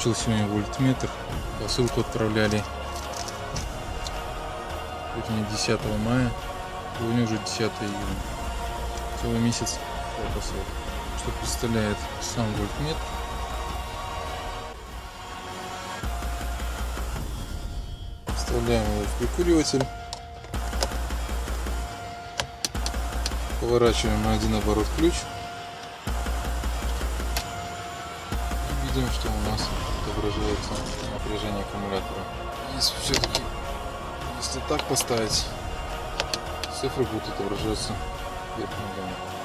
получил сегодня вольтметр. Посылку отправляли сегодня 10 мая. Сегодня уже 10 июня. Целый месяц посылка. Что представляет сам вольтметр. Вставляем его в прикуриватель. Поворачиваем на один оборот ключ. И видим, что у нас отображается напряжение аккумулятора. Если все-таки, если так поставить, цифры будут отображаться вверх ногами.